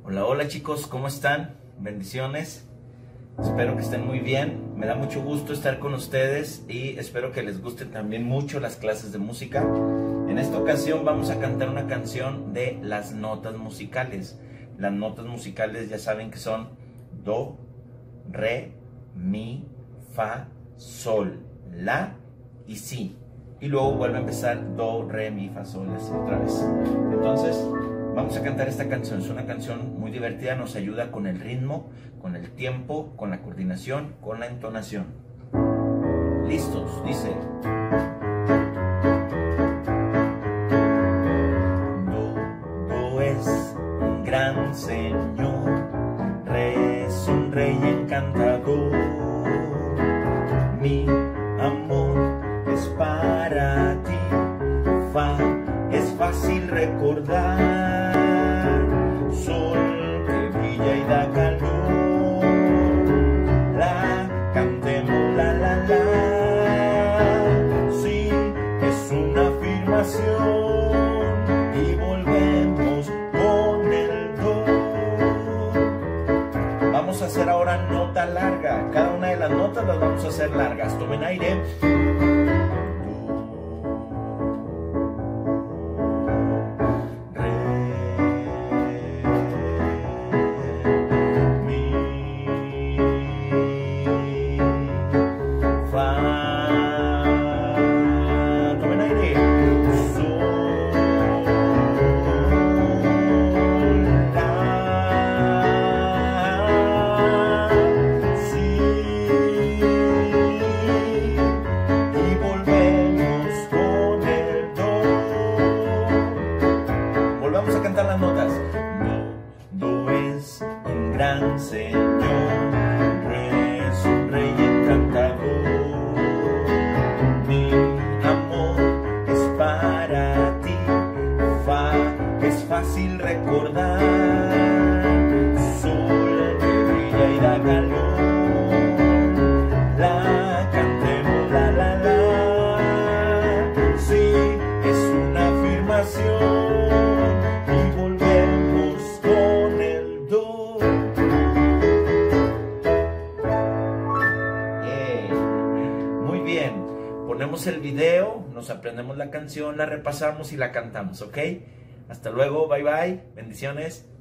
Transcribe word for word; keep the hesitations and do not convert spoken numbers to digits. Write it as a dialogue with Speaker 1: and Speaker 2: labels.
Speaker 1: Hola, hola chicos, ¿cómo están? Bendiciones. Espero que estén muy bien. Me da mucho gusto estar con ustedes y espero que les gusten también mucho las clases de música. En esta ocasión vamos a cantar una canción de las notas musicales. Las notas musicales ya saben que son do, re, mi, fa, sol, la y si. Y luego vuelve a empezar do, re, mi, fa, sol, así otra vez. Entonces vamos a cantar esta canción. Es una canción muy divertida, nos ayuda con el ritmo, con el tiempo, con la coordinación, con la entonación. ¿Listos? Dice: Do, do es un gran señor, re es un rey encantador, mi amor es para ti, fa es fácil recordar, sol que brilla y da calor, la cantemos la la la, sí es una afirmación y volvemos con el do. Vamos a hacer ahora nota larga, cada una de las notas las vamos a hacer largas. Tomen aire. Vamos a cantar las notas. Do, do es un gran señor, re es un rey encantador, mi amor es para ti, fa es fácil recordar, sol que brilla y da calor, la cantemos la la la, sí es una afirmación. Bien, ponemos el video, nos aprendemos la canción, la repasamos y la cantamos, ¿ok? Hasta luego, bye bye, bendiciones.